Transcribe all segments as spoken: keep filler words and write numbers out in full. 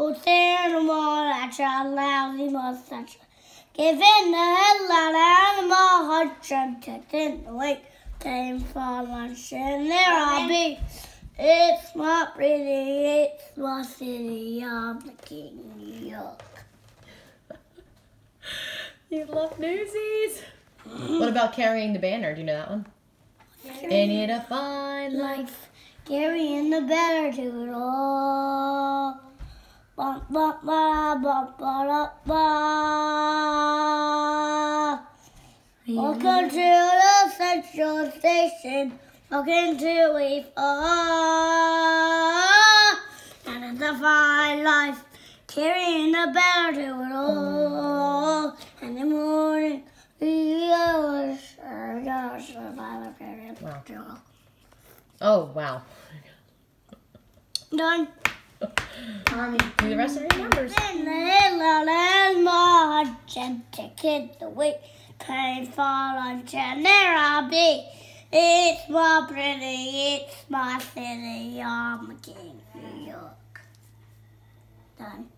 old animal that's a lousy mustache. Giving the headlight animal hunch and taking the wake. Came for lunch and there I'll be. It's my pretty, it's my city, I'm the king of New York. You love Newsies. What about carrying the banner? Do you know that one? Ain't it a fine life? Carrying the banner to it all. Bum, bum, ba, bum, ba, da, ba. Welcome to the Central Station. Welcome to we fall. And it's a fine life. Carrying the banner to it all. In the morning, we are gonna survive a period. Wow. Oh, wow. Done. Mommy, do the rest of your numbers. In the hill and march and take it the way. Pain for lunch and there I'll be. It's my pretty, it's my city, I'm the king of New York. Done.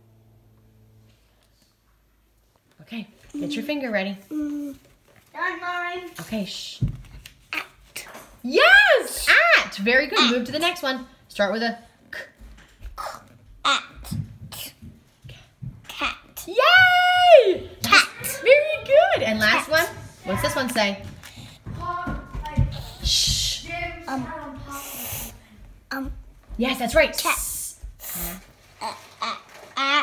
Okay, get your finger ready. Mm. Done, Mommy. Okay, shh. At. Yes! At! Very good. Move to the next one. Start with a k. At. Cat. Yay! Cat. Very good. And last one. What's this one say? Shh. Um. Um. Yes, that's right. Cat. Uh, uh, uh.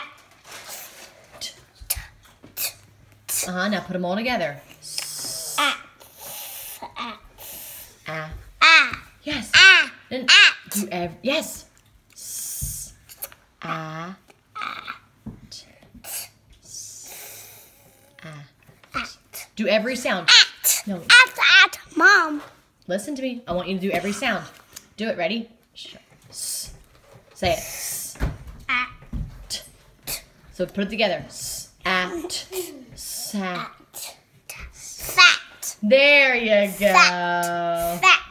Uh-huh, now put them all together. Ah. Ah. Ah. Ah. Yes. Ah. Then Ah. do ev yes. S. Ah. T. S. Ah. Do every sound. At. No. At. At. Mom. Listen to me. I want you to do every sound. Do it. Ready? S. Say it. S. At. T. So put it together. S. At. Sat. Fat. There you go. Fat.